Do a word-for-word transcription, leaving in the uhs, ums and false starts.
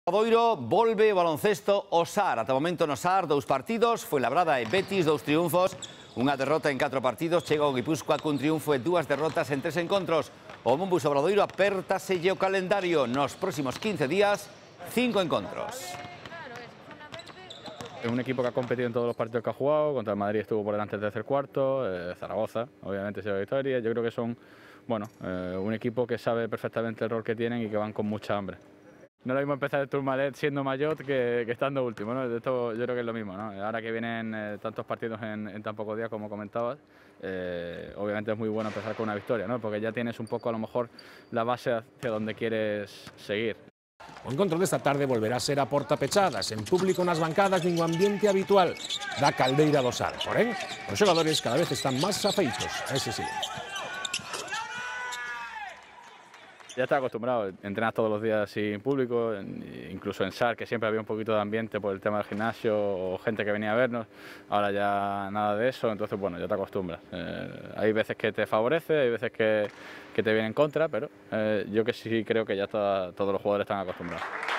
Obradoiro volve o baloncesto o Sar. Ata o momento no Sar, dous partidos, Fuenlabrada e Betis, dous triunfos, unha derrota en catro partidos, chega o Guipúzcoa cun triunfo e dúas derrotas en tres encontros. O Mombus Obradoiro apértaselle o calendario nos próximos quince días, cinco encontros. Es un equipo que ha competido en todos los partidos que ha jugado, contra el Madrid estuvo por delante del tercer cuarto, eh, Zaragoza, obviamente se dio victoria. Yo creo que son, bueno, eh, un equipo que sabe perfectamente el rol que tienen y que van con mucha hambre. No es lo mismo empezar el Tourmalet siendo mayor que, que estando último, ¿no? Esto yo creo que es lo mismo, ¿no? Ahora que vienen eh, tantos partidos en, en tan pocos días como comentabas, eh, obviamente es muy bueno empezar con una victoria, ¿no? Porque ya tienes un poco a lo mejor la base hacia donde quieres seguir. O encontro desta tarde volverá a ser a porta pechada, sen público nas bancadas nin o ambiente habitual da caldeira do Sar. Porén, os xogadores cada vez están máis afeitos a ese silencio. Ya está acostumbrado, entrenas todos los días sin público, incluso en Sar, que siempre había un poquito de ambiente por el tema del gimnasio o gente que venía a vernos, ahora ya nada de eso, entonces bueno, ya te acostumbras. Eh, hay veces que te favorece, hay veces que, que te viene en contra, pero eh, yo que sí creo que ya está, todos los jugadores están acostumbrados.